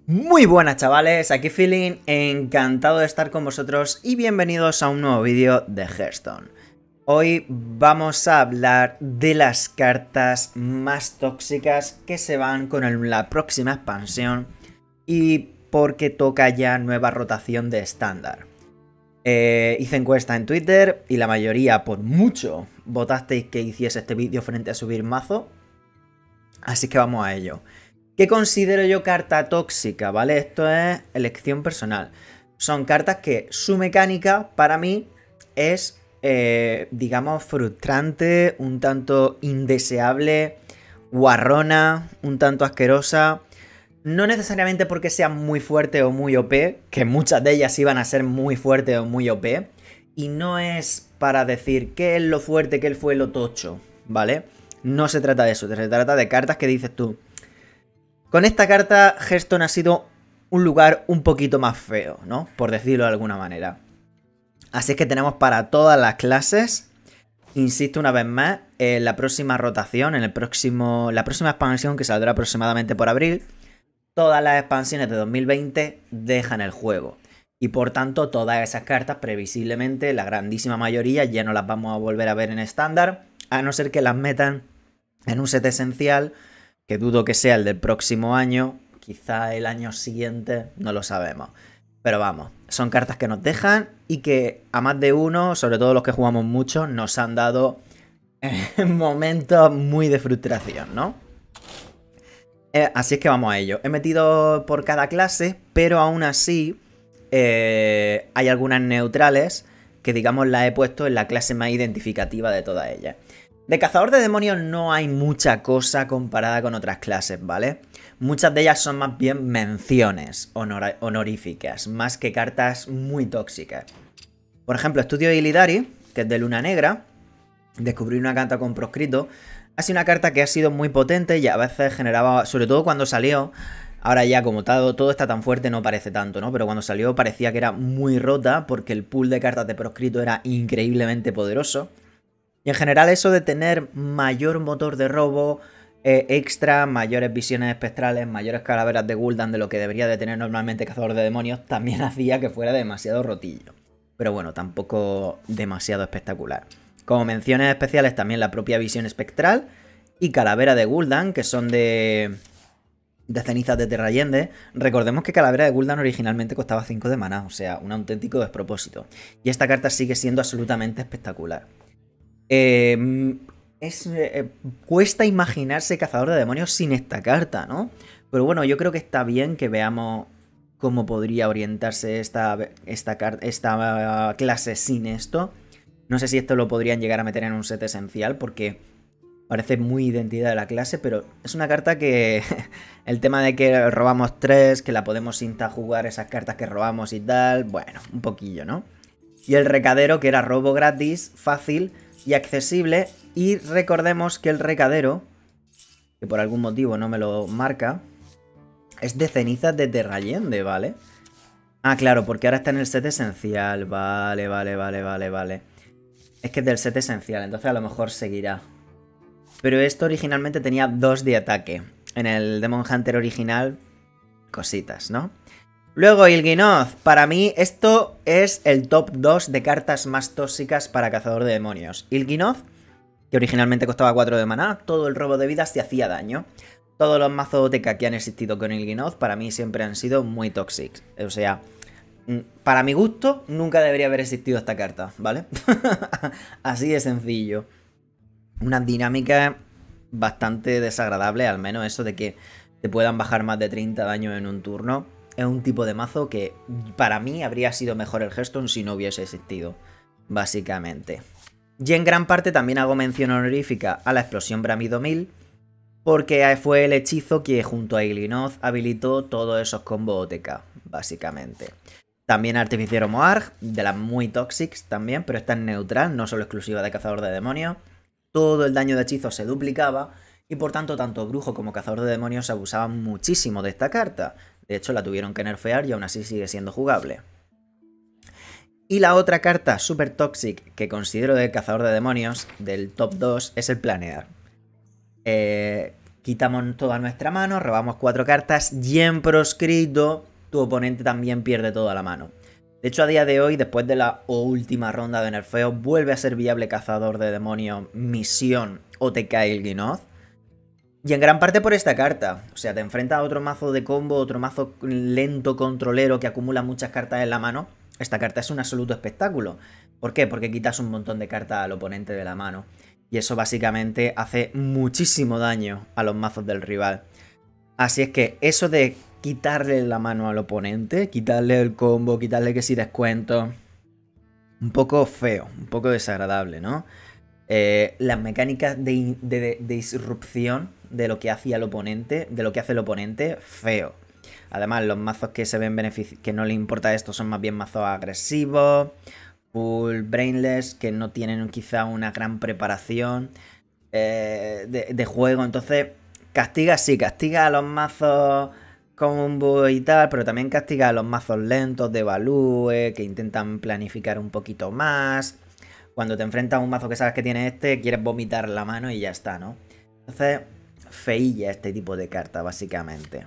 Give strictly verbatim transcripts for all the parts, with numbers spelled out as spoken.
Muy buenas chavales, aquí Feeling, encantado de estar con vosotros y bienvenidos a un nuevo vídeo de Hearthstone. Hoy vamos a hablar de las cartas más tóxicas que se van con el- la próxima expansión y porque toca ya nueva rotación de estándar. Eh, hice encuesta en Twitter y la mayoría, por mucho, votasteis que hiciese este vídeo frente a subir mazo, así que vamos a ello. ¿Qué considero yo carta tóxica? ¿Vale? Esto es elección personal. Son cartas que su mecánica, para mí, es, eh, digamos, frustrante, un tanto indeseable, guarrona, un tanto asquerosa. No necesariamente porque sean muy fuerte o muy O P, que muchas de ellas iban a ser muy fuertes o muy O P. Y no es para decir qué es lo fuerte, qué fue lo tocho, ¿vale? No se trata de eso, se trata de cartas que dices tú. Con esta carta, Hearthstone ha sido un lugar un poquito más feo, ¿no? Por decirlo de alguna manera. Así es que tenemos para todas las clases. Insisto una vez más, en la próxima rotación, en el próximo, la próxima expansión que saldrá aproximadamente por abril, todas las expansiones de dos mil veinte dejan el juego. Y por tanto, todas esas cartas, previsiblemente, la grandísima mayoría, ya no las vamos a volver a ver en estándar, a no ser que las metan en un set esencial, que dudo que sea el del próximo año, quizá el año siguiente, no lo sabemos. Pero vamos, son cartas que nos dejan y que a más de uno, sobre todo los que jugamos mucho, nos han dado momentos muy de frustración, ¿no? Eh, así es que vamos a ello. He metido por cada clase, pero aún así eh, hay algunas neutrales que, digamos, las he puesto en la clase más identificativa de todas ellas. De cazador de demonios no hay mucha cosa comparada con otras clases, ¿vale? Muchas de ellas son más bien menciones honor honoríficas, más que cartas muy tóxicas. Por ejemplo, Estudio de Illidari, que es de Luna Negra, descubrí una carta con proscrito. Ha sido una carta que ha sido muy potente y a veces generaba, sobre todo cuando salió, ahora ya como todo, todo está tan fuerte no parece tanto, ¿no? Pero cuando salió parecía que era muy rota porque el pool de cartas de proscrito era increíblemente poderoso. Y en general eso de tener mayor motor de robo, eh, extra, mayores visiones espectrales, mayores calaveras de Gul'dan de lo que debería de tener normalmente Cazador de Demonios, también hacía que fuera demasiado rotillo. Pero bueno, tampoco demasiado espectacular. Como menciones especiales también la propia visión espectral y calavera de Gul'dan, que son de... de cenizas de Terrayende. Recordemos que Calavera de Gul'dan originalmente costaba cinco de maná, o sea, un auténtico despropósito. Y esta carta sigue siendo absolutamente espectacular. Eh, es, eh, cuesta imaginarse Cazador de Demonios sin esta carta, ¿no? Pero bueno, yo creo que está bien que veamos cómo podría orientarse esta, esta, esta clase sin esto. No sé si esto lo podrían llegar a meter en un set esencial porque parece muy identidad de la clase, pero es una carta que el tema de que robamos tres, que la podemos insta jugar esas cartas que robamos y tal, bueno, un poquillo, ¿no? Y el recadero, que era robo gratis, fácil y accesible. Y recordemos que el recadero, que por algún motivo no me lo marca, es de cenizas de Terrayende, ¿vale? Ah, claro, porque ahora está en el set esencial. Vale, vale, vale, vale, vale. Es que es del set esencial, entonces a lo mejor seguirá. Pero esto originalmente tenía dos de ataque. En el Demon Hunter original, cositas, ¿no? Luego, Il'gynoth. Para mí, esto es el top dos de cartas más tóxicas para Cazador de Demonios. Il'gynoth, que originalmente costaba cuatro de maná, todo el robo de vida se hacía daño. Todos los mazos de T K que han existido con Il'gynoth, para mí siempre han sido muy tóxicos. O sea, para mi gusto, nunca debería haber existido esta carta, ¿vale? Así de sencillo. Una dinámica bastante desagradable, al menos eso de que te puedan bajar más de treinta daños en un turno. Es un tipo de mazo que para mí habría sido mejor el Hearthstone si no hubiese existido, básicamente. Y en gran parte también hago mención honorífica a la explosión Bramido mil, porque fue el hechizo que junto a Il'gynoth habilitó todos esos combos O T K, básicamente. También Artificiero Moarg, de las muy toxics también, pero esta es neutral, no solo exclusiva de Cazador de Demonios. Todo el daño de hechizo se duplicaba y por tanto tanto Brujo como Cazador de Demonios abusaban muchísimo de esta carta. De hecho la tuvieron que nerfear y aún así sigue siendo jugable. Y la otra carta super toxic que considero de Cazador de Demonios, del top dos, es el Planear. Eh, Quitamos toda nuestra mano, robamos cuatro cartas y en proscrito tu oponente también pierde toda la mano. De hecho, a día de hoy, después de la última ronda de nerfeo, vuelve a ser viable Cazador de Demonios, Misión o te cae Il'gynoth. Y en gran parte por esta carta. O sea, te enfrentas a otro mazo de combo, otro mazo lento controlero que acumula muchas cartas en la mano. Esta carta es un absoluto espectáculo. ¿Por qué? Porque quitas un montón de cartas al oponente de la mano. Y eso básicamente hace muchísimo daño a los mazos del rival. Así es que eso de quitarle la mano al oponente, quitarle el combo, quitarle que si descuento, un poco feo, un poco desagradable, ¿no? Eh, las mecánicas de, de, de, de disrupción de lo que hacía el oponente, de lo que hace el oponente, feo. Además, los mazos que se ven que no le importa esto son más bien mazos agresivos, full brainless, que no tienen quizá una gran preparación eh, de, de juego. Entonces, castiga, sí, castiga a los mazos combo y tal, pero también castiga a los mazos lentos de Value, que intentan planificar un poquito más. Cuando te enfrentas a un mazo que sabes que tiene este, quieres vomitar la mano y ya está, ¿no? Entonces, feilla este tipo de carta, básicamente.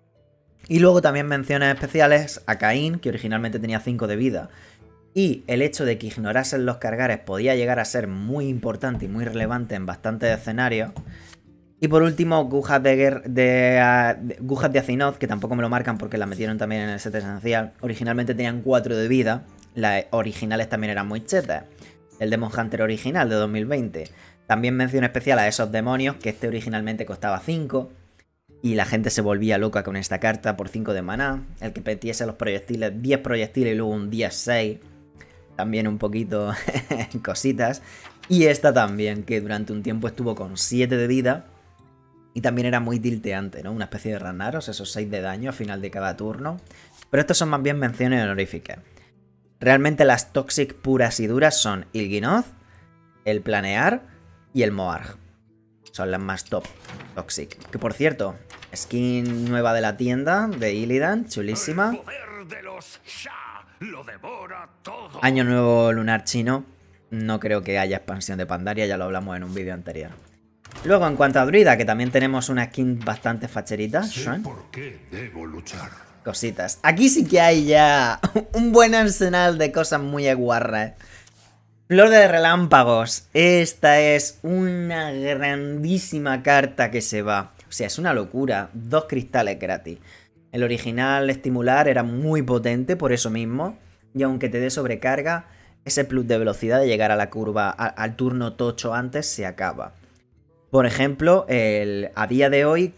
Y luego también menciones especiales a Caín, que originalmente tenía cinco de vida. Y el hecho de que ignorasen los cargares podía llegar a ser muy importante y muy relevante en bastantes escenarios. Y por último, Gujas de, de, de, Gujas de Azinoth, que tampoco me lo marcan porque las metieron también en el set esencial. Originalmente tenían cuatro de vida, las originales también eran muy chetas. El Demon Hunter original de dos mil veinte. También mención especial a esos demonios, que este originalmente costaba cinco. Y la gente se volvía loca con esta carta por cinco de maná. El que metiese los proyectiles, diez proyectiles y luego un diez seis. También un poquito cositas. Y esta también, que durante un tiempo estuvo con siete de vida. Y también era muy tilteante, ¿no? Una especie de Ragnaros, esos seis de daño al final de cada turno. Pero estos son más bien menciones honoríficas. Realmente las Toxic puras y duras son Il'gynoth, el Planear y el Moarg. Son las más top Toxic. Que por cierto, skin nueva de la tienda de Illidan, chulísima. El poder de los Sha lo devora todo. Año nuevo lunar chino. No creo que haya expansión de Pandaria, ya lo hablamos en un vídeo anterior. Luego, en cuanto a Druida, que también tenemos una skin bastante facherita. Sé por qué debo luchar. Cositas. Aquí sí que hay ya un buen arsenal de cosas muy guarras. Flor de relámpagos. Esta es una grandísima carta que se va. O sea, es una locura. Dos cristales gratis. El original estimular era muy potente por eso mismo. Y aunque te dé sobrecarga, ese plus de velocidad de llegar a la curva a, al turno tocho antes se acaba. Por ejemplo, el, a día de hoy,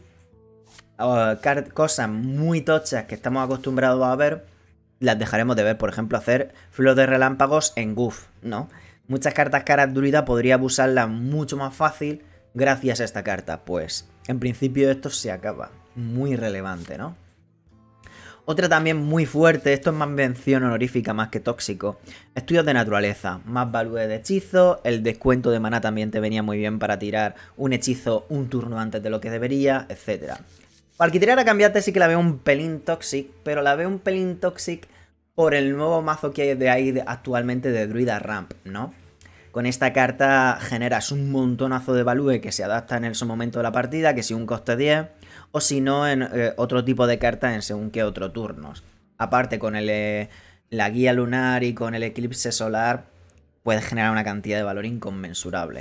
uh, cosas muy tochas que estamos acostumbrados a ver, las dejaremos de ver. Por ejemplo, hacer Flor de relámpagos en Goof, ¿no? Muchas cartas caras druida podría abusarla mucho más fácil gracias a esta carta. Pues, en principio esto se acaba. Muy relevante, ¿no? Otra también muy fuerte, esto es más mención honorífica más que tóxico. Estudios de naturaleza, más value de hechizo, el descuento de maná también te venía muy bien para tirar un hechizo un turno antes de lo que debería, etcétera. Para tirar a cambiarte sí que la veo un pelín toxic, pero la veo un pelín toxic por el nuevo mazo que hay de ahí actualmente de Druida Ramp, ¿no? Con esta carta generas un montonazo de value que se adapta en su momento de la partida, que si un coste diez, o si no en eh, otro tipo de carta en según qué otro turnos. Aparte con el, eh, la guía lunar y con el eclipse solar, puedes generar una cantidad de valor inconmensurable.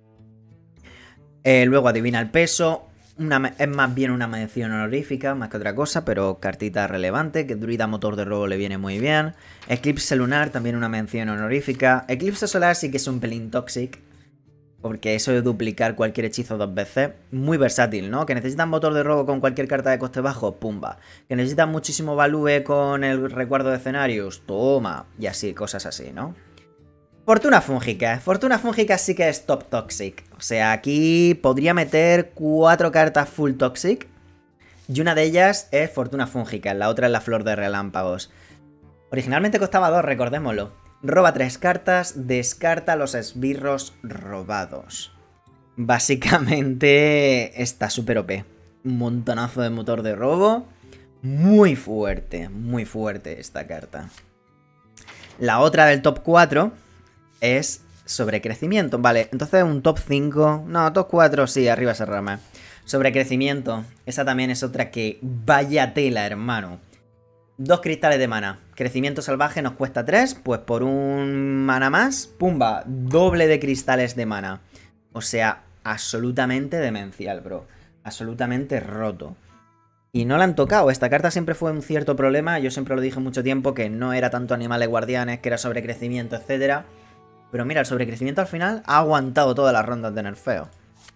Eh, luego adivina el peso. Una, es más bien una mención honorífica, más que otra cosa, pero cartita relevante, que Druida Motor de Robo le viene muy bien. Eclipse Lunar, también una mención honorífica. Eclipse Solar sí que es un pelín toxic, porque eso de duplicar cualquier hechizo dos veces, muy versátil, ¿no? Que necesitas Motor de Robo con cualquier carta de coste bajo, pumba. Que necesitas muchísimo value con el recuerdo de escenarios, toma. Y así, cosas así, ¿no? Fortuna fúngica. Fortuna fúngica sí que es top toxic. O sea, aquí podría meter cuatro cartas full toxic. Y una de ellas es Fortuna fúngica. La otra es la Flor de relámpagos. Originalmente costaba dos, recordémoslo. Roba tres cartas, descarta los esbirros robados. Básicamente está súper O P. Un montonazo de motor de robo. Muy fuerte, muy fuerte esta carta. La otra del top cuatro... es sobre crecimiento, vale, entonces un top cinco, no, top cuatro, sí, arriba esa rama. Sobrecrecimiento. Esa también es otra que vaya tela, hermano. Dos cristales de mana. Crecimiento salvaje nos cuesta tres. Pues por un mana más, pumba, doble de cristales de mana. O sea, absolutamente demencial, bro. Absolutamente roto. Y no la han tocado. Esta carta siempre fue un cierto problema. Yo siempre lo dije mucho tiempo, que no era tanto animales guardianes, que era sobrecrecimiento, etcétera. Pero mira, el sobrecrecimiento al final ha aguantado todas las rondas de nerfeo.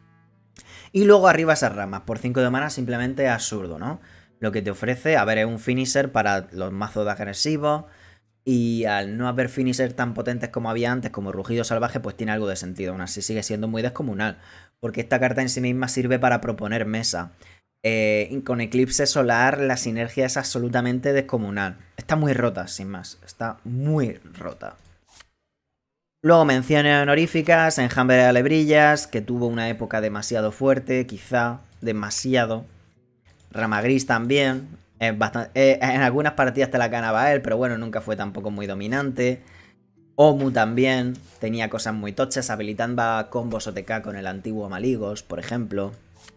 Y luego arriba esas ramas. Por cinco de mana simplemente absurdo, ¿no? Lo que te ofrece, a ver, es un finisher para los mazos de agresivos. Y al no haber finishers tan potentes como había antes, como Rugido Salvaje, pues tiene algo de sentido. Aún así sigue siendo muy descomunal. Porque esta carta en sí misma sirve para proponer mesa. Eh, y con Eclipse Solar la sinergia es absolutamente descomunal. Está muy rota, sin más. Está muy rota. Luego menciones honoríficas, Enjambre de Alebrillas, que tuvo una época demasiado fuerte, quizá, demasiado. Rama Gris también, es bastante, eh, en algunas partidas te la ganaba él, pero bueno, nunca fue tampoco muy dominante. Omu también, tenía cosas muy tochas, habilitando combos O T K con el antiguo Maligos, por ejemplo.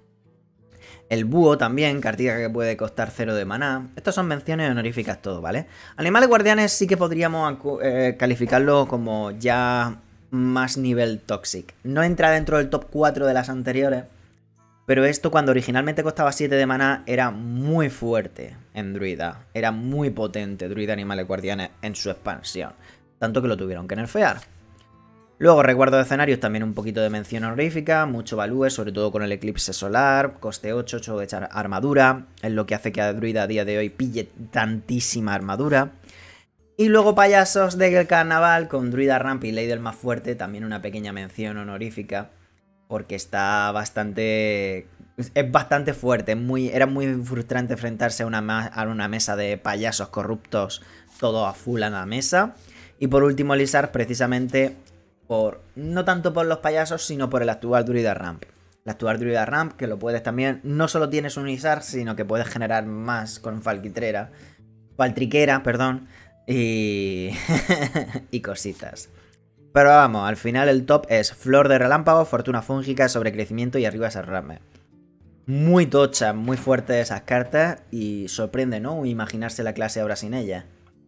El Búho también, cartilla que puede costar cero de maná. Estas son menciones honoríficas todo, ¿vale? Animales guardianes sí que podríamos eh, calificarlo como ya más nivel Toxic. No entra dentro del top cuatro de las anteriores, pero esto cuando originalmente costaba siete de maná era muy fuerte en Druida. Era muy potente Druida Animales Guardianes en su expansión. Tanto que lo tuvieron que nerfear. Luego, recuerdo de escenarios, también un poquito de mención honorífica, mucho value, sobre todo con el eclipse solar, coste ocho, ocho de echar armadura, es lo que hace que a Druida a día de hoy pille tantísima armadura. Y luego payasos del carnaval con Druida Ramp y Ley del más fuerte, también una pequeña mención honorífica, porque está bastante... es bastante fuerte, muy, era muy frustrante enfrentarse a una, a una mesa de payasos corruptos, todo a full a la mesa. Y por último, Lizard, precisamente... Por, no tanto por los payasos, sino por el actual Druida Ramp. El actual Druida Ramp, que lo puedes también, no solo tienes un Lizard, sino que puedes generar más con Falquitrera, Faltriquera, perdón, y... y cositas. Pero vamos, al final el top es Flor de Relámpago, Fortuna Fúngica, Sobrecrecimiento y arriba esas ramas. Muy tochas, muy fuertes esas cartas y sorprende, ¿no? Imaginarse la clase ahora sin ella.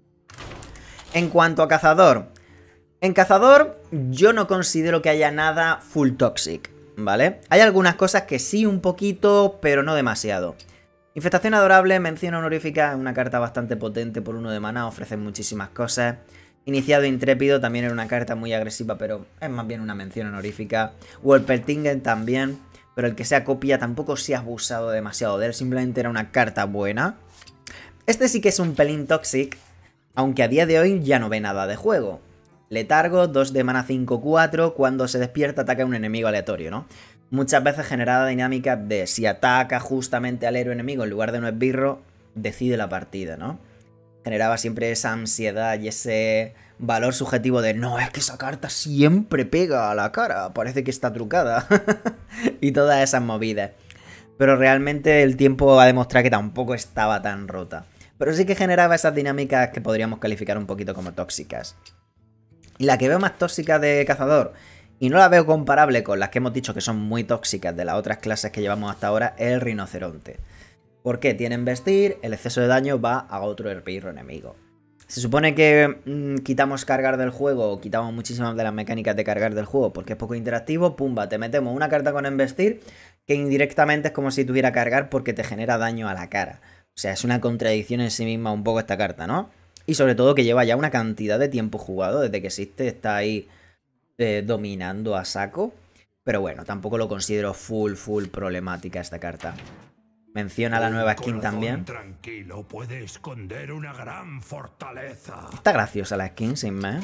En cuanto a Cazador... En Cazador yo no considero que haya nada full toxic, ¿vale? Hay algunas cosas que sí un poquito, pero no demasiado. Infestación Adorable, mención honorífica, una carta bastante potente por uno de maná, ofrece muchísimas cosas. Iniciado Intrépido también era una carta muy agresiva, pero es más bien una mención honorífica. Wolpertingen también, pero el que sea copia tampoco se ha abusado demasiado de él, simplemente era una carta buena. Este sí que es un pelín toxic, aunque a día de hoy ya no ve nada de juego. Letargo, dos de mana cinco cuatro, cuando se despierta ataca a un enemigo aleatorio, ¿no? Muchas veces generada dinámica de si ataca justamente al héroe enemigo en lugar de un esbirro, decide la partida, ¿no? Generaba siempre esa ansiedad y ese valor subjetivo de no, es que esa carta siempre pega a la cara, parece que está trucada. Y todas esas movidas. Pero realmente el tiempo ha demostrado que tampoco estaba tan rota. Pero sí que generaba esas dinámicas que podríamos calificar un poquito como tóxicas. Y la que veo más tóxica de Cazador, y no la veo comparable con las que hemos dicho que son muy tóxicas de las otras clases que llevamos hasta ahora, es el Rinoceronte. ¿Por qué? Tiene Embestir, el exceso de daño va a otro esbirro enemigo. Se supone que mmm, quitamos cargar del juego, o quitamos muchísimas de las mecánicas de cargar del juego porque es poco interactivo, pumba, te metemos una carta con Embestir que indirectamente es como si tuviera cargar porque te genera daño a la cara. O sea, es una contradicción en sí misma un poco esta carta, ¿no? Y sobre todo que lleva ya una cantidad de tiempo jugado, desde que existe, está ahí eh, dominando a saco. Pero bueno, tampoco lo considero full, full problemática esta carta. Menciona la nueva skin también. Tranquilo puede esconder una gran fortaleza. Está graciosa la skin, sin más.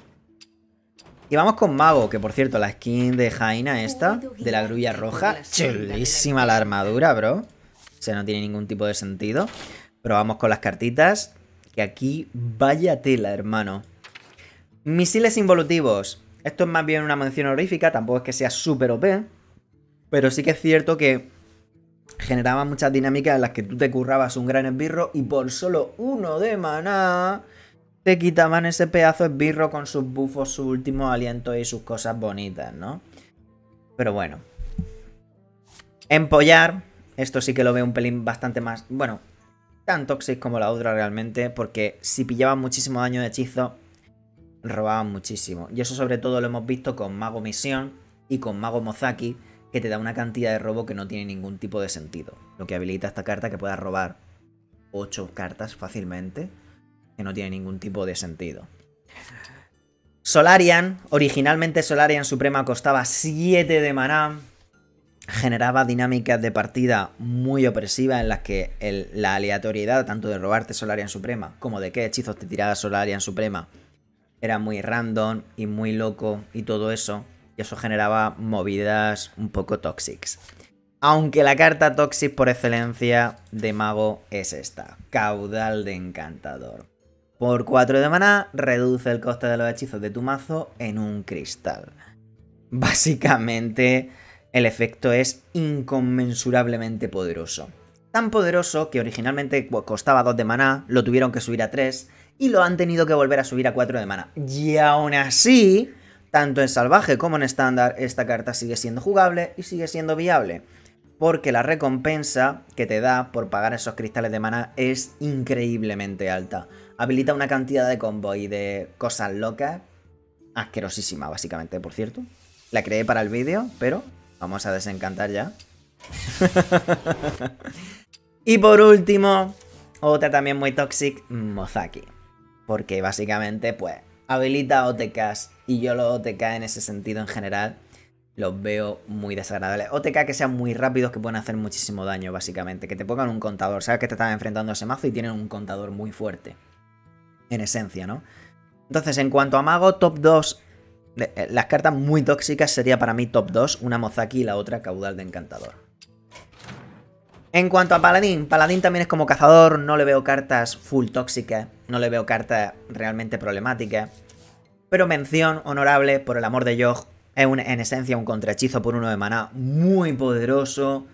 Y vamos con Mago, que por cierto, la skin de Jaina esta, de la grulla roja, chulísima la armadura, bro. O sea, no tiene ningún tipo de sentido. Pero vamos con las cartitas. Que aquí vaya tela, hermano. Misiles involutivos. Esto es más bien una mención honorífica. Tampoco es que sea súper O P. Pero sí que es cierto que generaba muchas dinámicas en las que tú te currabas un gran esbirro y por solo uno de maná te quitaban ese pedazo de esbirro con sus buffos, sus últimos alientos y sus cosas bonitas, ¿no? Pero bueno. Empollar, esto sí que lo veo un pelín bastante más, bueno, tan tóxico como la otra realmente, porque si pillaban muchísimo daño de hechizo, robaban muchísimo. Y eso sobre todo lo hemos visto con Mago Misión y con Mago Mozaki, que te da una cantidad de robo que no tiene ningún tipo de sentido. Lo que habilita esta carta que puedas robar ocho cartas fácilmente, que no tiene ningún tipo de sentido. Solarian, originalmente Solarian Suprema costaba siete de maná, generaba dinámicas de partida muy opresivas en las que el, la aleatoriedad tanto de robarte Solarian Suprema como de qué hechizos te tiraba Solarian Suprema era muy random y muy loco y todo eso, y eso generaba movidas un poco tóxicas. Aunque la carta Toxic por excelencia de mago es esta, Caudal de Encantador. Por cuatro de maná, reduce el coste de los hechizos de tu mazo en un cristal. Básicamente, el efecto es inconmensurablemente poderoso. Tan poderoso que originalmente costaba dos de maná, lo tuvieron que subir a tres y lo han tenido que volver a subir a cuatro de maná. Y aún así, tanto en salvaje como en estándar, esta carta sigue siendo jugable y sigue siendo viable. Porque la recompensa que te da por pagar esos cristales de maná es increíblemente alta. Habilita una cantidad de combos y de cosas locas asquerosísima, básicamente, por cierto. La creé para el vídeo, pero vamos a desencantar ya. Y por último, otra también muy toxic, Mozaki. Porque básicamente, pues, habilita O T Ks. Y yo los O T K en ese sentido en general los veo muy desagradables. O T K que sean muy rápidos, que pueden hacer muchísimo daño, básicamente. Que te pongan un contador. Sabes que te están enfrentando a ese mazo y tienen un contador muy fuerte. En esencia, ¿no? Entonces, en cuanto a mago, top dos. Las cartas muy tóxicas sería para mí top dos. Una Mozaki y la otra Caudal de Encantador. En cuanto a Paladín, Paladín también es como cazador. No le veo cartas full tóxicas. No le veo cartas realmente problemáticas. Pero mención honorable, por el amor de Yogg. Es un, en esencia un contrahechizo por uno de maná muy poderoso.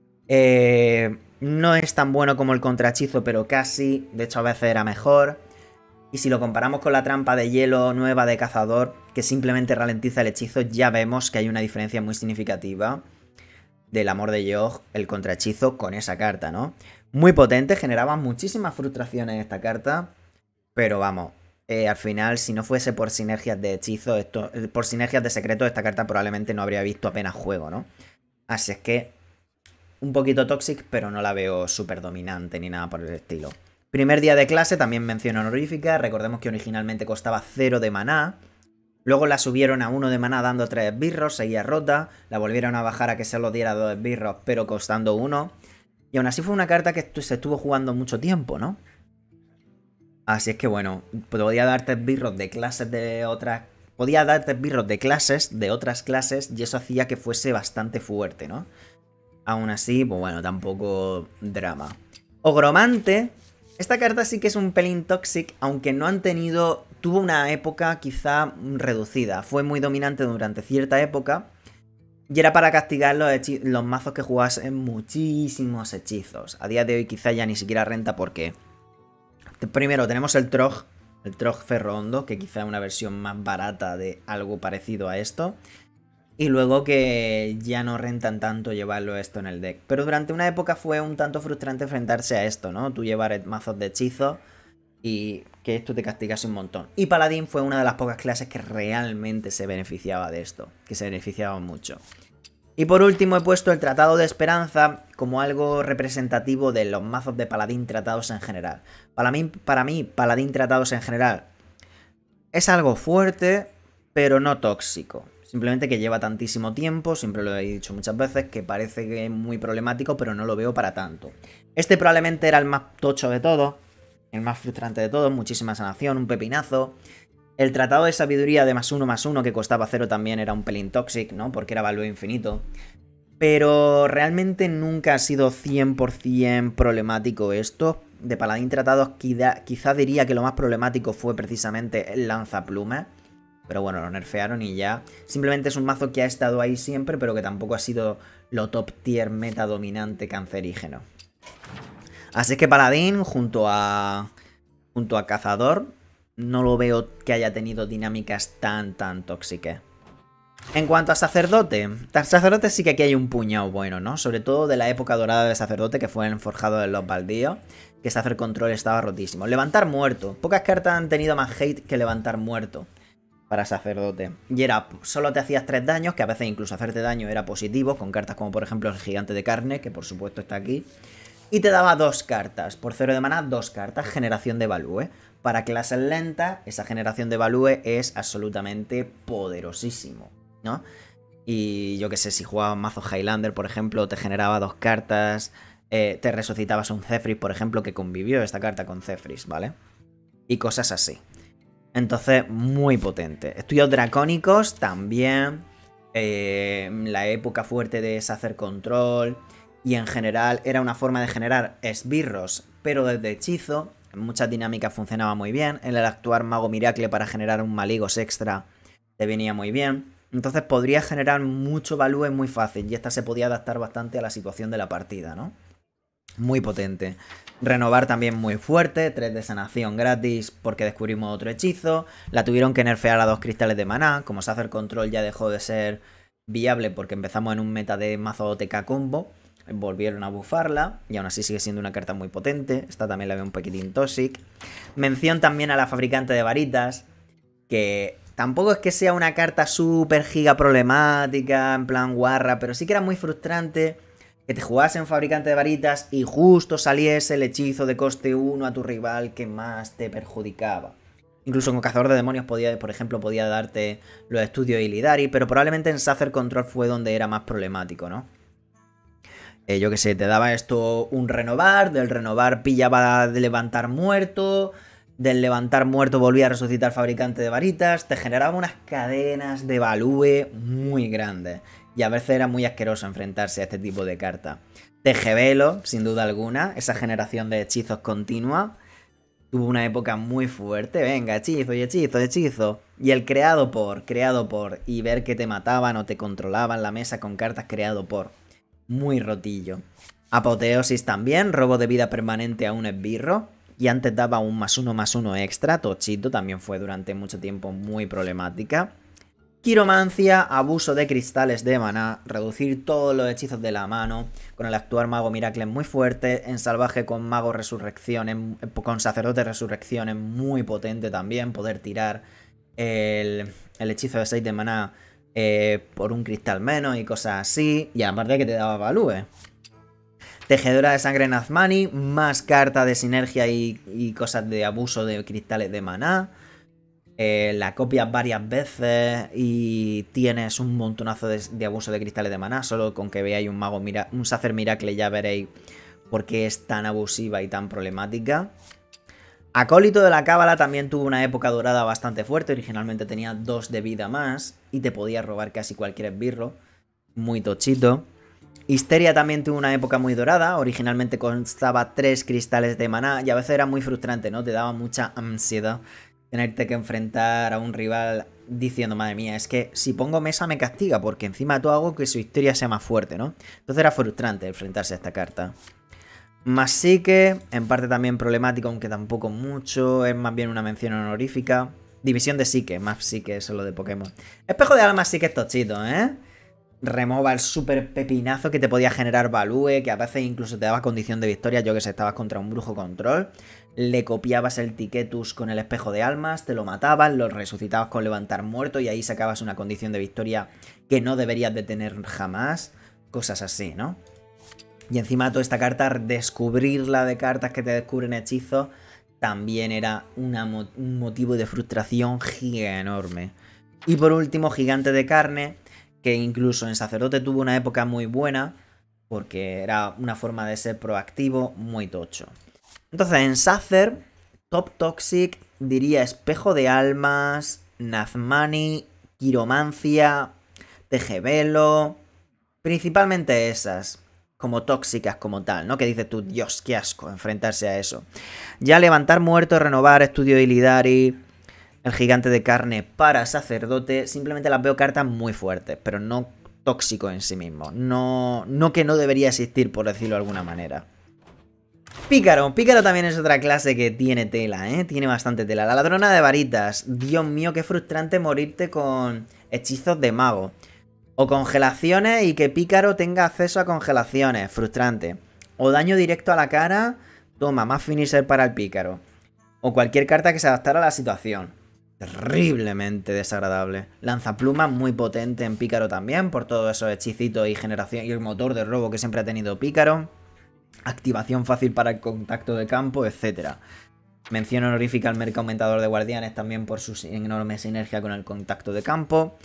Eh, no es tan bueno como el contrahechizo, pero casi. De hecho, a veces era mejor. Y si lo comparamos con la trampa de hielo nueva de cazador, que simplemente ralentiza el hechizo, ya vemos que hay una diferencia muy significativa del amor de Yogg, el contrahechizo, con esa carta, ¿no? Muy potente, generaba muchísimas frustraciones esta carta, pero vamos, eh, al final, si no fuese por sinergias de hechizo, esto, por sinergias de secreto, esta carta probablemente no habría visto apenas juego, ¿no? Así es que, un poquito toxic, pero no la veo súper dominante ni nada por el estilo. Primer día de clase, también mención honorífica. Recordemos que originalmente costaba cero de maná. Luego la subieron a uno de maná dando tres esbirros, seguía rota. La volvieron a bajar a que solo diera dos esbirros, pero costando uno. Y aún así fue una carta que se estuvo jugando mucho tiempo, ¿no? Así es que bueno, podía darte esbirros de clases de otras... Podía darte esbirros de clases de otras clases y eso hacía que fuese bastante fuerte, ¿no? Aún así, pues bueno, tampoco drama. Ogromante... Esta carta sí que es un pelín toxic, aunque no han tenido... Tuvo una época quizá reducida. Fue muy dominante durante cierta época. Y era para castigar los, los mazos que jugasen muchísimos hechizos. A día de hoy quizá ya ni siquiera renta porque... Primero tenemos el Trog. El Trog Ferro Hondo, que quizá es una versión más barata de algo parecido a esto. Y luego que ya no rentan tanto llevarlo esto en el deck. Pero durante una época fue un tanto frustrante enfrentarse a esto, ¿no? Tú llevar mazos de hechizos y que esto te castigase un montón. Y Paladín fue una de las pocas clases que realmente se beneficiaba de esto. Que se beneficiaba mucho. Y por último he puesto el Tratado de Esperanza como algo representativo de los mazos de Paladín tratados en general. Para mí, para mí Paladín tratados en general es algo fuerte, pero no tóxico. Simplemente que lleva tantísimo tiempo, siempre lo he dicho muchas veces, que parece que es muy problemático, pero no lo veo para tanto. Este probablemente era el más tocho de todos, el más frustrante de todos, muchísima sanación, un pepinazo. El Tratado de Sabiduría de más uno más uno, que costaba cero también, era un pelín toxic, ¿no? Porque era valor infinito. Pero realmente nunca ha sido cien por cien problemático esto. De Paladín Tratados quizá, quizá diría que lo más problemático fue precisamente el Lanzaplumas. Pero bueno, lo nerfearon y ya. Simplemente es un mazo que ha estado ahí siempre, pero que tampoco ha sido lo top tier meta dominante cancerígeno. Así que Paladín junto a, junto a Cazador no lo veo que haya tenido dinámicas tan tan tóxicas. En cuanto a sacerdote, sacerdote sí que aquí hay un puñado bueno, ¿no? Sobre todo de la época dorada de sacerdote, que fue el forjado de los baldíos, que Sacer Control estaba rotísimo. Levantar muerto. Pocas cartas han tenido más hate que levantar muerto para sacerdote. Y era, solo te hacías tres daños, que a veces incluso hacerte daño era positivo, con cartas como por ejemplo el Gigante de Carne, que por supuesto está aquí. Y te daba dos cartas, por cero de maná, dos cartas, generación de value. Para clases lentas, esa generación de value es absolutamente poderosísimo, ¿no? Y yo que sé, si jugabas mazo Highlander, por ejemplo, te generaba dos cartas, eh, te resucitabas un Zephrys, por ejemplo, que convivió esta carta con Zephrys, ¿vale? Y cosas así. Entonces, muy potente. Estudios dracónicos también. Eh, la época fuerte de Sacer Control. Y en general era una forma de generar esbirros, pero desde hechizo. En muchas dinámicas funcionaba muy bien. En el actuar Mago Miracle para generar un Maligos extra te venía muy bien. Entonces podría generar mucho value muy fácil. Y esta se podía adaptar bastante a la situación de la partida, ¿no? Muy potente. Renovar también muy fuerte. tres de sanación gratis porque descubrimos otro hechizo. La tuvieron que nerfear a dos cristales de maná. Como Sacer Control ya dejó de ser viable porque empezamos en un meta de mazo O T K combo. Volvieron a bufarla. Y aún así sigue siendo una carta muy potente. Esta también la veo un poquitín toxic. Mención también a la fabricante de varitas. Que tampoco es que sea una carta súper giga problemática. En plan guarra. Pero sí que era muy frustrante que te jugase en fabricante de varitas y justo saliese el hechizo de coste uno a tu rival que más te perjudicaba. Incluso con Cazador de Demonios, podía, por ejemplo, podía darte los estudios Illidari, pero probablemente en Sacer Control fue donde era más problemático, ¿no? Eh, yo que sé, te daba esto un renovar, del renovar pillaba de levantar muerto, del levantar muerto volvía a resucitar fabricante de varitas, te generaba unas cadenas de value muy grandes. Y a veces era muy asqueroso enfrentarse a este tipo de carta. Tejebelo, sin duda alguna, esa generación de hechizos continua. Tuvo una época muy fuerte. Venga, hechizo y hechizo, hechizo. Y el creado por, creado por. Y ver que te mataban o te controlaban la mesa con cartas creado por. Muy rotillo. Apoteosis también, robo de vida permanente a un esbirro. Y antes daba un más uno más uno extra. Tochito también fue durante mucho tiempo muy problemática. Quiromancia, abuso de cristales de maná, reducir todos los hechizos de la mano, con el actuar Mago Miracle es muy fuerte, en salvaje con Mago Resurrección, con Sacerdote Resurrección es muy potente también, poder tirar el, el hechizo de seis de maná eh, por un cristal menos y cosas así, y aparte que te daba value. Tejedora de Sangre Nazmani, más carta de sinergia y, y cosas de abuso de cristales de maná. Eh, la copias varias veces y tienes un montonazo de, de abuso de cristales de maná. Solo con que veáis un mago mira, un Sacer Miracle ya veréis por qué es tan abusiva y tan problemática. Acólito de la Cábala también tuvo una época dorada bastante fuerte. Originalmente tenía dos de vida más y te podía robar casi cualquier esbirro. Muy tochito. Histeria también tuvo una época muy dorada. Originalmente constaba tres cristales de maná y a veces era muy frustrante, ¿no? Te daba mucha ansiedad tenerte que enfrentar a un rival diciendo, madre mía, es que si pongo mesa me castiga porque encima de todo hago que su historia sea más fuerte, ¿no? Entonces era frustrante enfrentarse a esta carta. Más Psique, en parte también problemático, aunque tampoco mucho, es más bien una mención honorífica. División de Psique, más Psique, eso es lo de Pokémon. Espejo de alma sí que es tochito, ¿eh? Remova el super pepinazo que te podía generar value, que a veces incluso te daba condición de victoria, yo que sé, estabas contra un brujo control. Le copiabas el Tiquetus con el espejo de almas, te lo matabas, lo resucitabas con levantar muerto y ahí sacabas una condición de victoria que no deberías de tener jamás. Cosas así, ¿no? Y encima toda esta carta, descubrirla de cartas que te descubren hechizos, también era una, un motivo de frustración giga enorme. Y por último, Gigante de Carne, que incluso en Sacerdote tuvo una época muy buena, porque era una forma de ser proactivo muy tocho. Entonces, en Sacer, Top Toxic, diría Espejo de Almas, Nazmani, Quiromancia, Tejebelo, principalmente esas, como tóxicas como tal, ¿no? Que dices tú, Dios, qué asco enfrentarse a eso. Ya Levantar Muerto, Renovar, Estudio Illidari, el Gigante de Carne para Sacerdote, simplemente las veo cartas muy fuertes, pero no tóxico en sí mismo. No, no que no debería existir, por decirlo de alguna manera. Pícaro. Pícaro también es otra clase que tiene tela, ¿eh? Tiene bastante tela. La Ladrona de Varitas. Dios mío, qué frustrante morirte con hechizos de mago. O congelaciones y que Pícaro tenga acceso a congelaciones, frustrante. O daño directo a la cara, toma, más finisher para el Pícaro. O cualquier carta que se adaptara a la situación. Terriblemente desagradable. Lanzapluma muy potente en Pícaro también, por todos esos hechicitos y generación y el motor de robo que siempre ha tenido Pícaro. Activación fácil para el contacto de campo, etcétera. Mención honorífica al mercado aumentador de guardianes también por su enorme sinergia con el contacto de campo.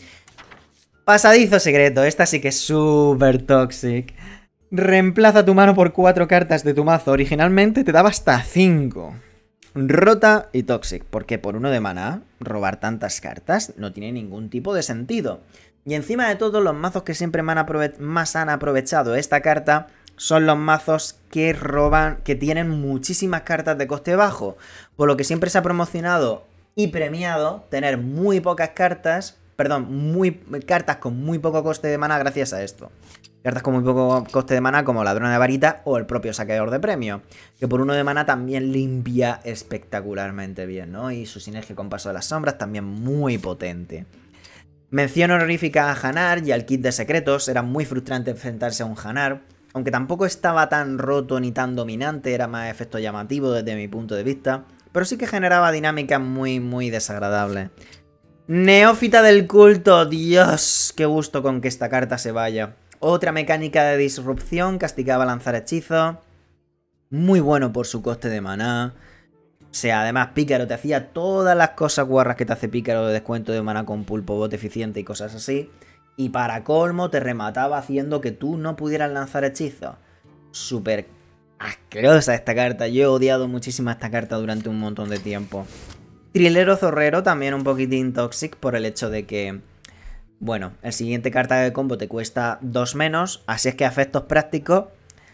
Pasadizo secreto, esta sí que es súper toxic. Reemplaza tu mano por cuatro cartas de tu mazo. Originalmente te daba hasta cinco. Rota y toxic, porque por uno de maná, robar tantas cartas no tiene ningún tipo de sentido. Y encima de todo, los mazos que siempre más han aprovechado esta carta son los mazos que roban, que tienen muchísimas cartas de coste bajo. Por lo que siempre se ha promocionado y premiado tener muy pocas cartas, perdón, muy, cartas con muy poco coste de maná gracias a esto. Cartas con muy poco coste de maná como Ladrona de Varita o el propio Saqueador de Premio, que por uno de maná también limpia espectacularmente bien, ¿no? Y su sinergia con Paso de las Sombras también muy potente. Mención honorífica a Hanar y al kit de secretos. Era muy frustrante enfrentarse a un Hanar, aunque tampoco estaba tan roto ni tan dominante, era más efecto llamativo desde mi punto de vista, pero sí que generaba dinámicas muy muy desagradables. Neófita del culto, Dios, qué gusto con que esta carta se vaya. Otra mecánica de disrupción, castigaba lanzar hechizos. Muy bueno por su coste de maná. O sea, además Pícaro te hacía todas las cosas guarras que te hace Pícaro de descuento de maná con pulpo, bote eficiente y cosas así. Y para colmo te remataba haciendo que tú no pudieras lanzar hechizos. Súper asquerosa esta carta. Yo he odiado muchísimo esta carta durante un montón de tiempo. Trilero Zorrero también un poquitín toxic por el hecho de que... Bueno, el siguiente carta de combo te cuesta dos menos, así es que a efectos prácticos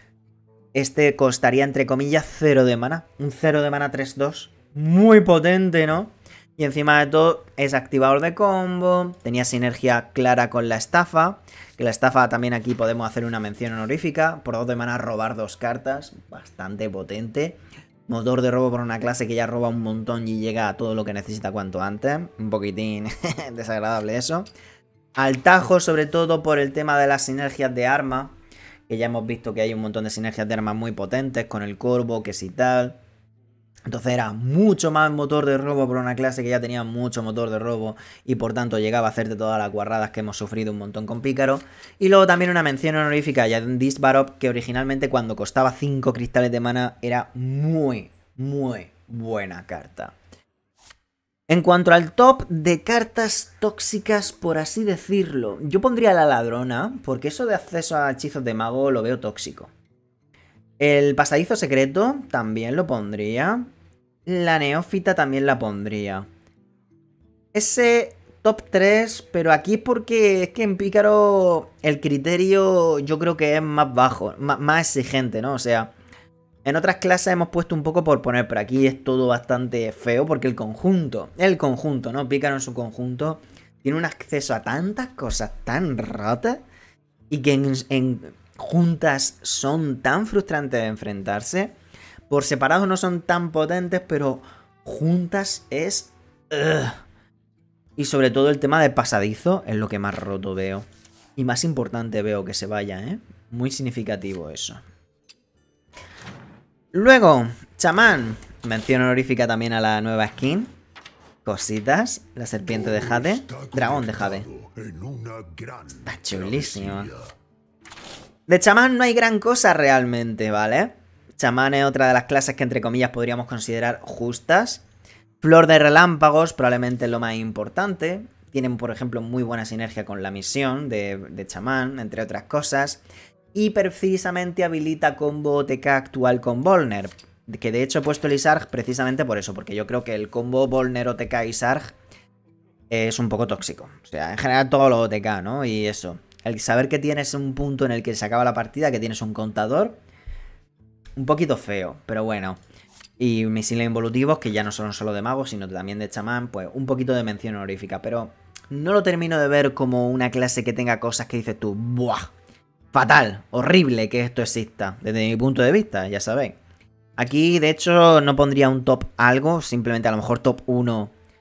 este costaría entre comillas cero de mana. Un cero de mana tres dos, muy potente, ¿no? Y encima de todo es activador de combo, tenía sinergia clara con la estafa, que la estafa también aquí podemos hacer una mención honorífica, por dos de mana robar dos cartas, bastante potente. Motor de robo por una clase que ya roba un montón y llega a todo lo que necesita cuanto antes, un poquitín desagradable eso. Al tajo, sobre todo por el tema de las sinergias de armas, que ya hemos visto que hay un montón de sinergias de armas muy potentes con el corvo, que si tal. Entonces era mucho más motor de robo por una clase que ya tenía mucho motor de robo y por tanto llegaba a hacerte todas las guarradas que hemos sufrido un montón con Pícaro. Y luego también una mención honorífica a Yadin Barop, que originalmente cuando costaba cinco cristales de mana era muy, muy buena carta. En cuanto al top de cartas tóxicas, por así decirlo, yo pondría a la ladrona, porque eso de acceso a hechizos de mago lo veo tóxico. El pasadizo secreto también lo pondría. La neófita también la pondría. Ese top tres, pero aquí es porque es que en Pícaro el criterio yo creo que es más bajo, más, más exigente, ¿no? O sea... En otras clases hemos puesto un poco por poner, pero aquí es todo bastante feo porque el conjunto, el conjunto, ¿no? Pícaro en su conjunto tiene un acceso a tantas cosas tan rotas y que en, en juntas son tan frustrantes de enfrentarse. Por separado no son tan potentes, pero juntas es... Ugh. Y sobre todo el tema del pasadizo es lo que más roto veo. Y más importante veo que se vaya, ¿eh? Muy significativo eso. Luego, chamán. Mención honorífica también a la nueva skin. Cositas. La serpiente de Jade. Dragón de Jade. Está chulísimo. De chamán no hay gran cosa realmente, ¿vale? Chamán es otra de las clases que entre comillas podríamos considerar justas. Flor de relámpagos, probablemente lo más importante. Tienen, por ejemplo, muy buena sinergia con la misión de, de chamán, entre otras cosas. Y precisamente habilita combo O T K actual con Volner. Que de hecho he puesto el Isarg precisamente por eso. Porque yo creo que el combo Volner O T K Isarg es un poco tóxico. O sea, en general todo lo O T K, ¿no? Y eso. El saber que tienes un punto en el que se acaba la partida, que tienes un contador. Un poquito feo, pero bueno. Y misiles involutivos, que ya no son solo de magos, sino también de chamán. Pues un poquito de mención honorífica. Pero no lo termino de ver como una clase que tenga cosas que dices tú, ¡buah! Fatal, horrible que esto exista, desde mi punto de vista, ya sabéis. Aquí, de hecho, no pondría un top algo, simplemente a lo mejor top uno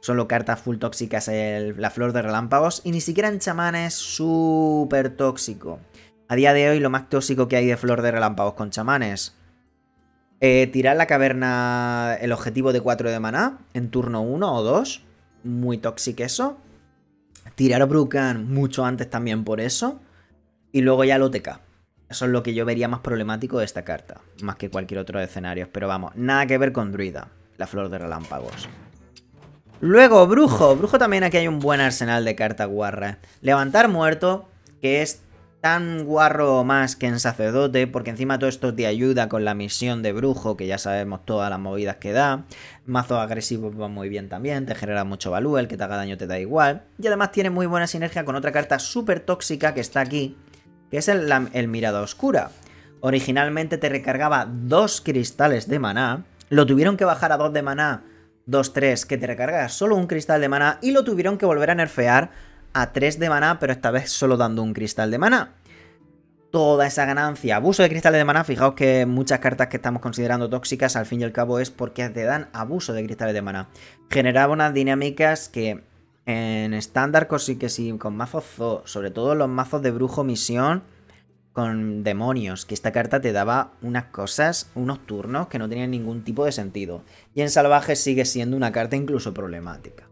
Solo cartas full tóxicas el, la flor de relámpagos. Y ni siquiera en chamanes súper tóxico. A día de hoy lo más tóxico que hay de flor de relámpagos con chamanes. Eh, tirar la caverna, el objetivo de cuatro de maná en turno uno o dos. Muy tóxico eso. Tirar Brucan mucho antes también por eso. Y luego ya el O T K. Eso es lo que yo vería más problemático de esta carta. Más que cualquier otro escenario. Pero vamos, nada que ver con Druida. La flor de relámpagos. Luego, Brujo. Brujo también aquí hay un buen arsenal de cartas guarras. Levantar muerto, que es tan guarro más que en sacerdote, porque encima todo esto te ayuda con la misión de Brujo, que ya sabemos todas las movidas que da. Mazos agresivos va muy bien también, te genera mucho value, el que te haga daño te da igual. Y además tiene muy buena sinergia con otra carta súper tóxica que está aquí, que es el, la, el Mirada Oscura. Originalmente te recargaba dos cristales de maná, lo tuvieron que bajar a dos de maná, dos tres, que te recargas solo un cristal de maná, y lo tuvieron que volver a nerfear a tres de maná, pero esta vez solo dando un cristal de maná. Toda esa ganancia, abuso de cristales de maná, fijaos que muchas cartas que estamos considerando tóxicas, al fin y al cabo es porque te dan abuso de cristales de maná. Generaba unas dinámicas que en estándar, sí que sí, con mazos Zoo, sobre todo los mazos de brujo misión con demonios, que esta carta te daba unas cosas, unos turnos que no tenían ningún tipo de sentido. Y en salvaje sigue siendo una carta incluso problemática.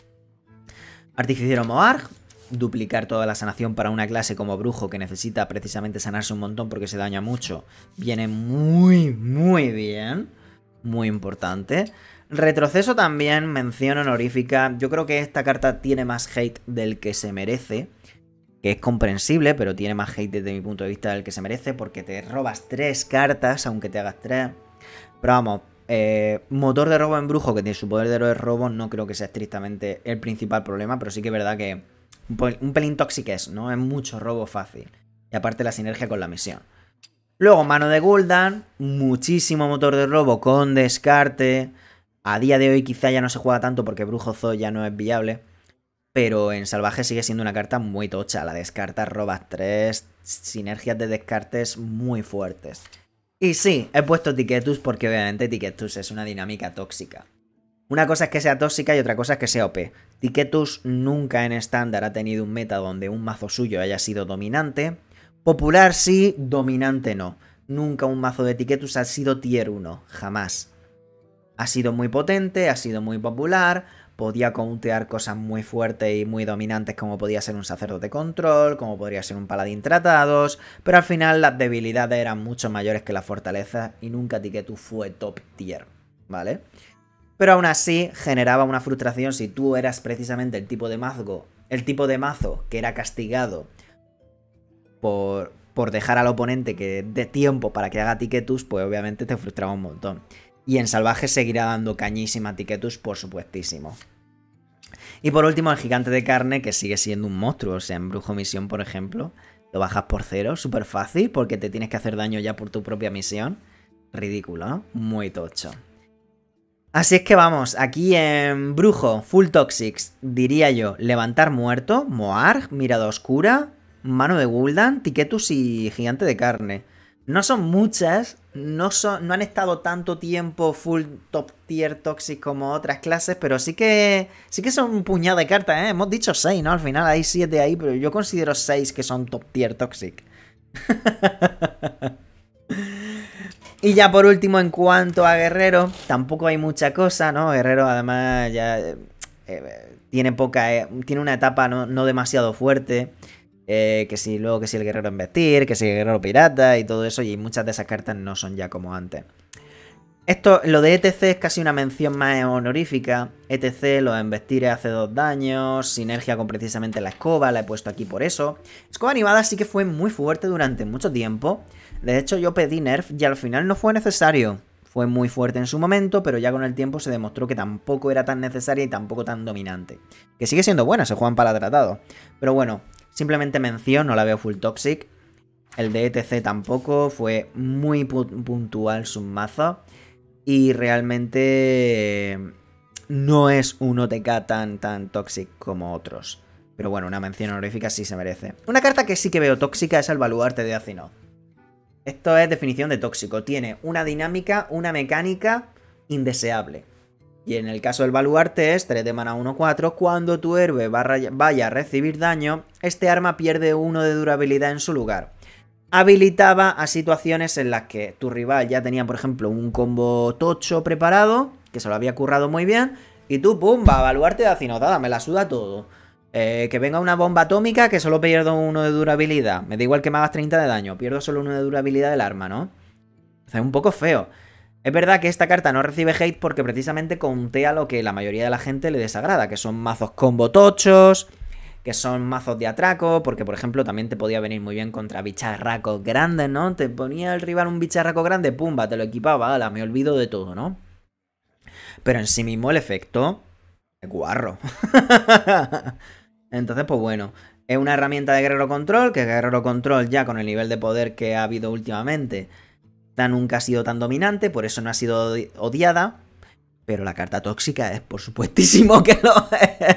Artificiero Moarg, duplicar toda la sanación para una clase como brujo que necesita precisamente sanarse un montón porque se daña mucho, viene muy, muy bien, muy importante. Retroceso también, mención honorífica, yo creo que esta carta tiene más hate del que se merece, que es comprensible, pero tiene más hate desde mi punto de vista del que se merece, porque te robas tres cartas, aunque te hagas tres, pero vamos... Eh, motor de robo en brujo, que tiene su poder de robo, no creo que sea estrictamente el principal problema, pero sí que es verdad que un, un pelín tóxico es, ¿no? Es mucho robo fácil. Y aparte la sinergia con la misión. Luego, mano de Gul'dan, muchísimo motor de robo con descarte. A día de hoy quizá ya no se juega tanto porque Brujo Zoo ya no es viable. Pero en salvaje sigue siendo una carta muy tocha. La descarta, robas tres, sinergias de descartes muy fuertes. Y sí, he puesto Tiquetus porque obviamente Tiquetus es una dinámica tóxica. Una cosa es que sea tóxica y otra cosa es que sea O P. Tiquetus nunca en estándar ha tenido un meta donde un mazo suyo haya sido dominante. Popular sí, dominante no. Nunca un mazo de Tiquetus ha sido tier uno, jamás. Ha sido muy potente, ha sido muy popular, podía countear cosas muy fuertes y muy dominantes como podía ser un sacerdote control, como podría ser un paladín tratados, pero al final las debilidades eran mucho mayores que las fortalezas y nunca Tiquetus fue top tier, ¿vale? Pero aún así generaba una frustración si tú eras precisamente el tipo de mazo, el tipo de mazo que era castigado por, por dejar al oponente que dé tiempo para que haga Tiquetus, pues obviamente te frustraba un montón. Y en salvaje seguirá dando cañísima a Tiquetus, por supuestísimo. Y por último, el gigante de carne, que sigue siendo un monstruo. O sea, en Brujo Misión, por ejemplo, lo bajas por cero, súper fácil, porque te tienes que hacer daño ya por tu propia misión. Ridículo, ¿no? Muy tocho. Así es que vamos, aquí en Brujo, Full Toxics, diría yo, levantar muerto, Moarg, Mirada Oscura, mano de Gul'dan, Tiquetus y gigante de carne. No son muchas, no, son, no han estado tanto tiempo full top tier toxic como otras clases, pero sí que sí que son un puñado de cartas, ¿eh? Hemos dicho seis, ¿no? Al final hay siete ahí, pero yo considero seis que son top tier toxic. Y ya por último, en cuanto a Guerrero, tampoco hay mucha cosa, ¿no? Guerrero además ya eh, tiene poca, eh, tiene una etapa no, no demasiado fuerte. Eh, que si luego que si el guerrero embestir, que si el guerrero pirata y todo eso, y muchas de esas cartas no son ya como antes. Esto, lo de E T C es casi una mención más honorífica. E T C, los embestires hace dos daños, sinergia con precisamente la escoba, la he puesto aquí por eso. Escoba animada sí que fue muy fuerte durante mucho tiempo. De hecho yo pedí nerf y al final no fue necesario. Fue muy fuerte en su momento, pero ya con el tiempo se demostró que tampoco era tan necesaria y tampoco tan dominante. Que sigue siendo buena, se juegan para tratado. Pero bueno, simplemente mención, no la veo full toxic. El de E T C tampoco, fue muy pu puntual su mazo. Y realmente no es un O T K tan, tan toxic como otros. Pero bueno, una mención honorífica sí se merece. Una carta que sí que veo tóxica es el Baluarte de Azinoth. Esto es definición de tóxico. Tiene una dinámica, una mecánica indeseable. Y en el caso del baluarte es tres de mana uno cuatro. Cuando tu héroe vaya a recibir daño, este arma pierde uno de durabilidad en su lugar. Habilitaba a situaciones en las que tu rival ya tenía, por ejemplo, un combo tocho preparado, que se lo había currado muy bien, y tú, pum, va a baluarte de acinotada, me la suda todo. Eh, que venga una bomba atómica que solo pierdo uno de durabilidad. Me da igual que me hagas treinta de daño, pierdo solo uno de durabilidad del arma, ¿no? Es un poco feo. Es verdad que esta carta no recibe hate porque precisamente contea lo que la mayoría de la gente le desagrada, que son mazos combo tochos, que son mazos de atraco, porque por ejemplo también te podía venir muy bien contra bicharracos grandes, ¿no? Te ponía el rival un bicharraco grande, pumba, te lo equipaba, ala, me olvido de todo, ¿no? Pero en sí mismo el efecto es guarro. Entonces, pues bueno, es una herramienta de Guerrero Control, que Guerrero Control ya con el nivel de poder que ha habido últimamente, nunca ha sido tan dominante, por eso no ha sido odiada, pero la carta tóxica es por supuestísimo que lo es.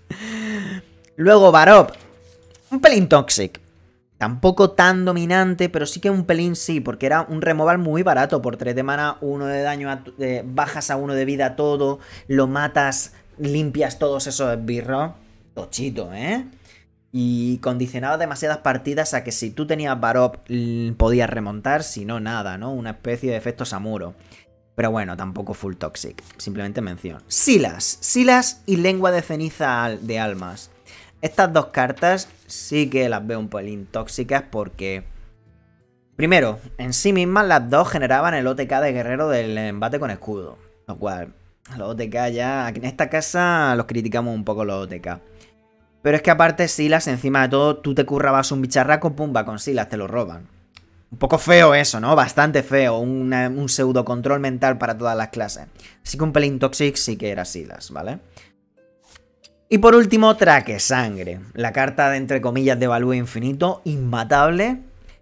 Luego Varop, un pelín toxic, tampoco tan dominante, pero sí que un pelín sí, porque era un removal muy barato, por tres de mana, uno de daño, a, eh, bajas a uno de vida todo, lo matas, limpias todos esos esbirros, tochito, ¿eh? Y condicionaba demasiadas partidas a que si tú tenías Varop podías remontar, si no nada, ¿no? Una especie de efecto Samuro. Pero bueno, tampoco full toxic, simplemente mención. Silas, Silas y Lengua de Ceniza de Almas. Estas dos cartas sí que las veo un pelín tóxicas porque... Primero, en sí mismas las dos generaban el O T K de guerrero del embate con escudo. Lo cual, los O T K ya... En esta casa los criticamos un poco los O T K. Pero es que aparte Silas, encima de todo, tú te currabas un bicharraco, pumba, con Silas te lo roban. Un poco feo eso, ¿no? Bastante feo, una, un pseudo control mental para todas las clases. Así que un pelín toxic sí que era Silas, ¿vale? Y por último, Traque Sangre. La carta de, entre comillas, de value infinito, inmatable.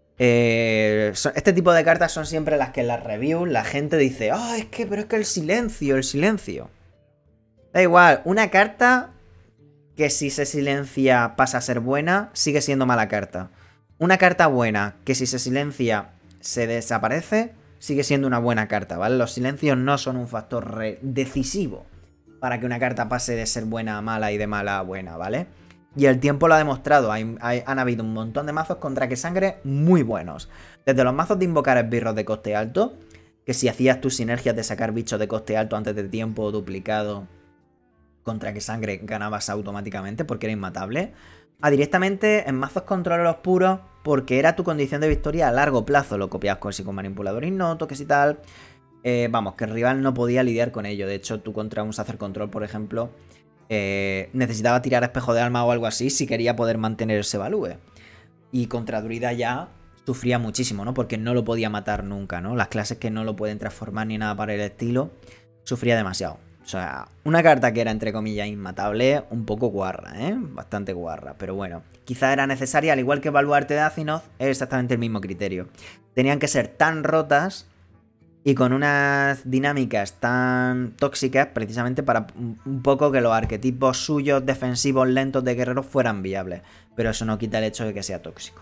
Eh, este tipo de cartas son siempre las que en las reviews la gente dice, ah, oh, es que, pero es que el silencio, el silencio. Da igual, una carta... que si se silencia pasa a ser buena, sigue siendo mala carta. Una carta buena, que si se silencia se desaparece, sigue siendo una buena carta, ¿vale? Los silencios no son un factor decisivo para que una carta pase de ser buena a mala y de mala a buena, ¿vale? Y el tiempo lo ha demostrado, hay, hay, han habido un montón de mazos con Traque Sangre muy buenos. Desde los mazos de invocar esbirros de coste alto, que si hacías tus sinergias de sacar bichos de coste alto antes de tiempo duplicado... con Traque Sangre ganabas automáticamente porque era inmatable, a directamente en mazos controleros puros porque era tu condición de victoria a largo plazo. Lo copiabas con, con manipulador ignoto, que si tal... Eh, vamos, que el rival no podía lidiar con ello. De hecho, tú contra un Sacer Control, por ejemplo, eh, necesitaba tirar espejo de alma o algo así si quería poder mantener ese value. Y contra Druida ya sufría muchísimo, ¿no? Porque no lo podía matar nunca, ¿no? Las clases que no lo pueden transformar ni nada para el estilo, sufría demasiado. O sea, una carta que era, entre comillas, inmatable, un poco guarra, ¿eh? Bastante guarra, pero bueno. Quizá era necesaria, al igual que Baluarte de Azinoth, es exactamente el mismo criterio. Tenían que ser tan rotas y con unas dinámicas tan tóxicas, precisamente para un poco que los arquetipos suyos defensivos lentos de guerreros fueran viables. Pero eso no quita el hecho de que sea tóxico.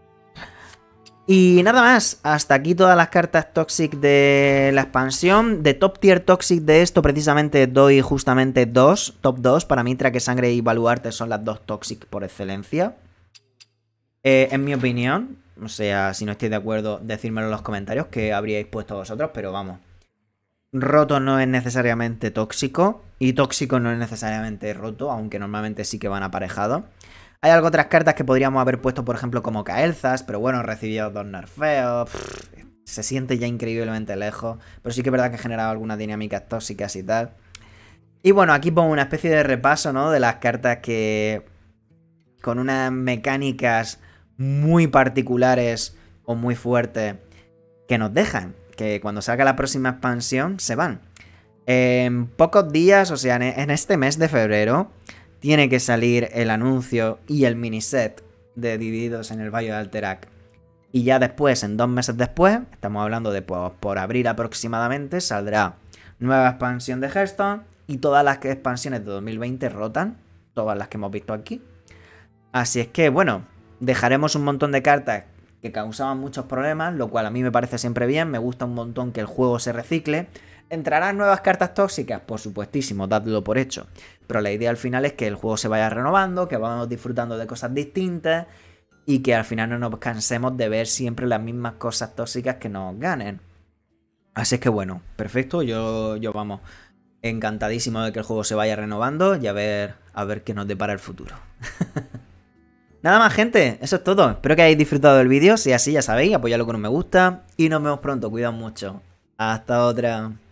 Y nada más, hasta aquí todas las cartas Toxic de la expansión. De top tier Toxic de esto precisamente doy justamente dos, top dos. Para mí Traque Sangre y Baluarte son las dos Toxic por excelencia. Eh, en mi opinión, o sea, si no estáis de acuerdo, decírmelo en los comentarios que habríais puesto vosotros, pero vamos. Roto no es necesariamente tóxico y tóxico no es necesariamente roto, aunque normalmente sí que van aparejados. Hay algo otras cartas que podríamos haber puesto, por ejemplo, como Kael'thas, pero bueno, recibió dos nerfeos. Pff, se siente ya increíblemente lejos, pero sí que es verdad que generaba algunas dinámicas tóxicas y tal. Y bueno, aquí pongo una especie de repaso, ¿no? De las cartas que... con unas mecánicas muy particulares o muy fuertes que nos dejan. Que cuando salga la próxima expansión se van. En pocos días, o sea, en este mes de febrero... tiene que salir el anuncio y el miniset de Divididos en el Valle de Alterac. Y ya después, en dos meses después, estamos hablando de pues, por abril aproximadamente, saldrá nueva expansión de Hearthstone. Y todas las expansiones de dos mil veinte rotan, todas las que hemos visto aquí. Así es que, bueno, dejaremos un montón de cartas que causaban muchos problemas, lo cual a mí me parece siempre bien. Me gusta un montón que el juego se recicle. ¿Entrarán nuevas cartas tóxicas? Por supuestísimo, dadlo por hecho. Pero la idea al final es que el juego se vaya renovando, que vamos disfrutando de cosas distintas y que al final no nos cansemos de ver siempre las mismas cosas tóxicas que nos ganen. Así es que bueno, perfecto, yo, yo vamos, encantadísimo de que el juego se vaya renovando y a ver, a ver qué nos depara el futuro. Nada más, gente, eso es todo. Espero que hayáis disfrutado del vídeo, si es así ya sabéis, apoyadlo con un me gusta y nos vemos pronto, cuidado mucho. Hasta otra.